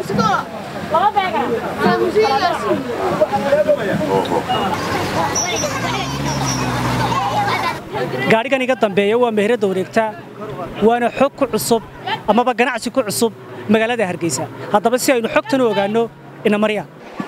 gaarigan iga dambeeya waa meherada wareegta waana xog ku cusub amaba ganacsi ku cusub magaalada Hargeysa haddaba si aynu xogtan u ogaano ina mariya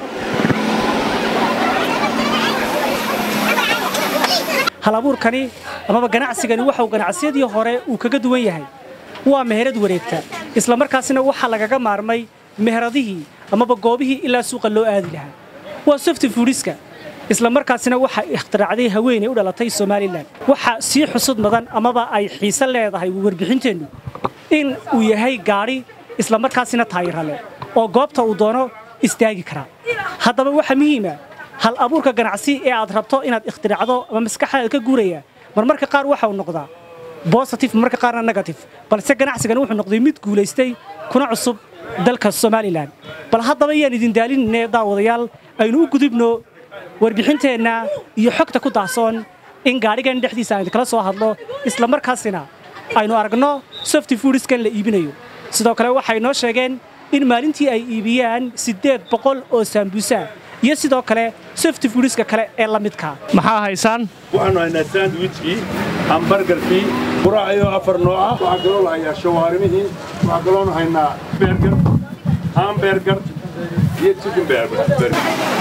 halabuurkani amaba ganacsigani waxa uu ganacsiyadii hore uu kaga duwan yahay waa meherad wareegta isla markaasina waxa lagaga maarmay meheradihii amaba goobihii ilaa suuqa loo aadi lahaa waa soft foodiska isla markaasina waxa ikhtiraacday haweeney u dhalatay Soomaaliland waxa si xusud madan amaba ay xiiso leedahay warbixinteenu in uu yahay gaari isla markaasina taayirale oo goobta uu doono istaagi kara haddaba waxa muhiim ah hal abuurka ganacsi ee aad rabto inaad ikhtiraacdo ama maskaxdaada ka guuraya marmarka qaar waxa uu noqdaa positive marmarka qaarna negative balse ganacsigan wuxuu noqday mid guuleystay kuna cusub dalka Soomaaliland bal haddaba yaan idin daalinay daawadayaal aynu u gudubno warbixinteena iyo xogta ku daahsoon in gaarigan dhexdiisa aan kala soo hadlo isla markaasina aynu aragno soft foodiskan la iibinayo sidoo kale waxay noo sheegeen in maalintii ay iibiyaan 800 oo sambusa iyo sidoo kale soft foodiska kale ee la midka maxaa haysan waxaanu haynaa sandwichkii hamburgerkii quraaciyo afar nooc ah waxa kaloo la hayaa shawaarmihii waxa kaloo haynaa burger hamburger iyo chicken burger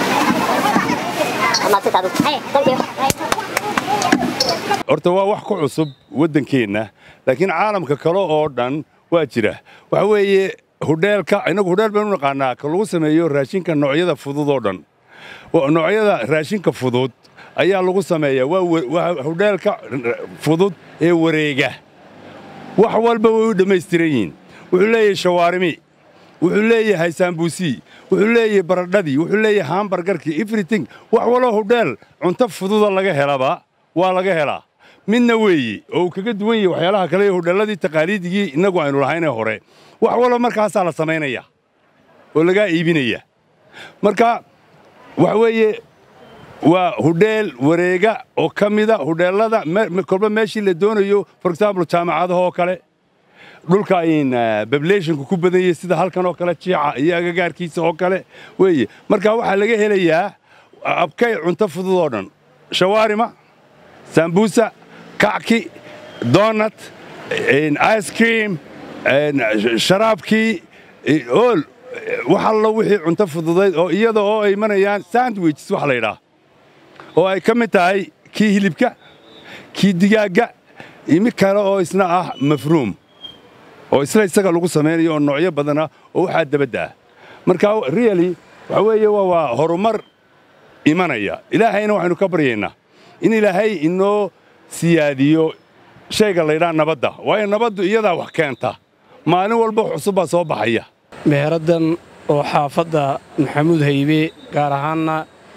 horta waa wax ku cusub waddankeena laakiin caalamka kale oo dhan waa jira waxa weeye hoteelka inagu hotel baan u naqaanaa ka lagu sameeyo raashinka noocyada fudud oo dhan noocyada raashinka fudud ayaa lagu sameeyaa waa hoteelka fudud ee wareega wax walba way u dhameystiran yihiin wuxuu leeyahay shawaarimi wuxuu leeyahay sambusi wuxuu leeyahay baradhadii wuxuu leeyahay hamburgerkii everything wax walo hotel cunto fudud laga helaba waa laga helaa midna weeyi oo kaga duwan yahay waxyaalaha kale ee hoteeladii taqaaliidigii inagu aynu lahayn hore wax walo markaas la sameeynaya oo laga iibinaya marka waxa weeye waa hotel wareega oo kamida hoteelada kolba meeshii la doonayo for example jaamacadaha oo kale dhulka in populationku ku badan yahay sida halkan oo kale jiica iyo agagaarkiisa oo kale weeye marka waxa laga helayaa abkay cunto fudud oo dhan shawarma sambusa kacki donut ice cream sharaabki all waxa la wixii cunto fududeed oo iyada oo ay manayaan sandwiches wax la yiraahdo oo ay ka mid tahay kii hilibka kii digaaga imi kale oo isna ah mafruum oo isla isaga lagu sameeyo noocyo badan oo waxa dabada marka really waxa weeye waa horumar imanaya ilaahayna waxaanu ka baryeynaa in ilaahay inoo siyaadiyo shayga la yiraahdo nabadda waayo nabaddu iyada wax keenta maalin walba cusub baa soo baxaya meeradan oo xaafadda maxamuud haybe gaar ahaanna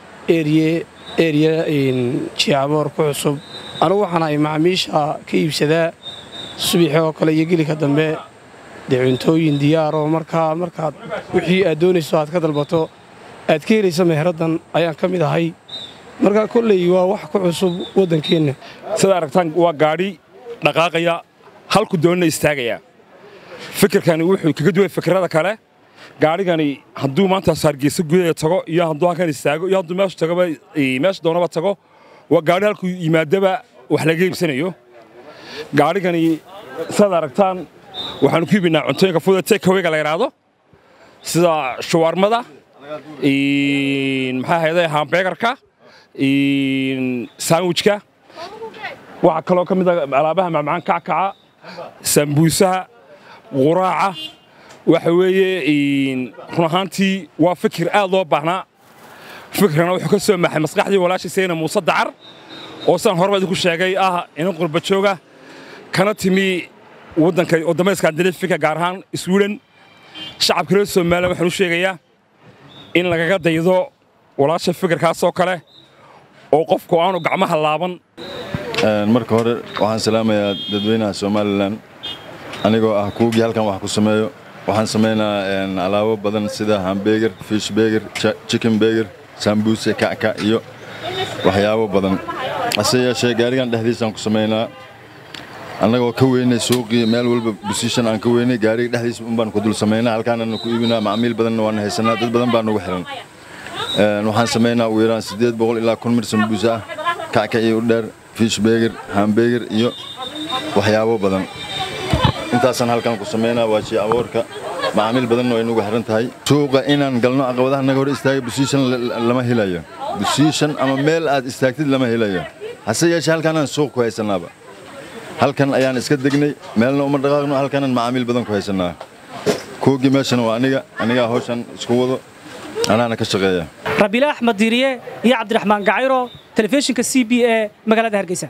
area in Chiaboor ku cusub anigu waxaan ay macaamiisha ka iibsadaa subax oo kale iyo gilika dambe cuntooyin diyaar oo markaad wixii aad doonayso aad ka dalbato aad ka helayso meeradan ayaan ka mid ahay marka kulay waa wax ku cusub waddankeena sida aragtaan waa gaari dhaqaaqaya halku doonay istaagaya fikirkani wuxuu kaga duwan fikrada kale gaarigani hadduu maanta Hargeysa gudaha tago iyo hadduu halkan istaago iyo hadduu meesha tago meesha doonaba tago waa gaari halku yimaadaba wax laga iibsanayo gaarigani sida aragtaan waxaan ku iibinaa cuntooyinka fudud take away la yiraahdo sida shawarmada maxaa hay'adaha hamburgerka sandwichka waxa kaloo kamid ah alaabaha macmacaan kackaca sambuusaha quraaca waxa weeye run ahaantii waa fikir aad loo baahnaa fikirna wuxuu ka soo maxay maskaxdii walaashiisayna Muuse Dacar oo san horba ku sheegay in qurba jooga kana timi waddanka wadamada Scandinavia gaar ahaan Sweden shacabka reer Soomaaliya waxaan u sheegayaa in lagaga daydo walaasha fikirkaas oo kale oo qofku aanu gacmaha laaban marka hore waxaan salaamayaa dadweynaha Soomaaliland anigoo ah kuugi halkan wax ku sameeyo waxaan sameynaa alaabo badan sida hamburger fish burger chicken burger sambusa kacka iyo waxyaabo badan asaya shay gaarigan dhexdiisa ku sameynaa annagoo ka weynay suuqii meel walba position aan ka weynay gaariga dhexdiisa un baan ku dul samaynaa halkaanana ku iibinaa macmiil badanna waan haysanaa dad badan baa nagu xiran waxaan samaynaa ugu yaraan 800 ilaa 1,000 mir sambuusa ah kackaci u dheer fish burger hamburger iyo waxyaabo badan intaasaan halkan ku samaynaa waa shay awoorka macmiil badanna way nagu xiran tahay suuqa inaan galno caqabadaha naga hor istaagay position lama helayo position ama meel aad istaagtid lama helayo hase yeeshee halkaanaan suuq ku haysanaaba halkan ayaan iska degnay meelna uma dhaqaaqno halkaanaan macmiil badan ku haysanaa koogii meeshana waa aniga hawshan isku wado anaana ka shaqeeya Rabiila Axmed Diiriye iyo Cabdiraxmaan Gacayro telefishinka CBA magaalada Hargeysa